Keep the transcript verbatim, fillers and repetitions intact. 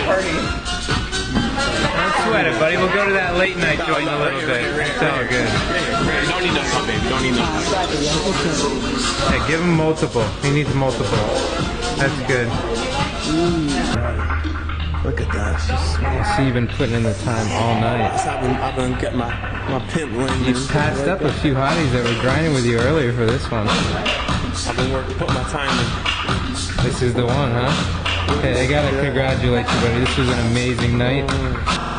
party. Don't sweat it, buddy. We'll go to that late night joint in a little bit. It's all good. You don't need nothing, baby. You don't need nothing. Hey, give him multiple. He needs multiple. That's good. Look at that. I see you've been putting in the time all night. I've been, I've been getting my, my pimp ring. You passed up a few hotties that were grinding with you earlier for this one. I've been working, putting my time in. This is the one, huh? Hey, I gotta congratulate you, buddy. This was an amazing night.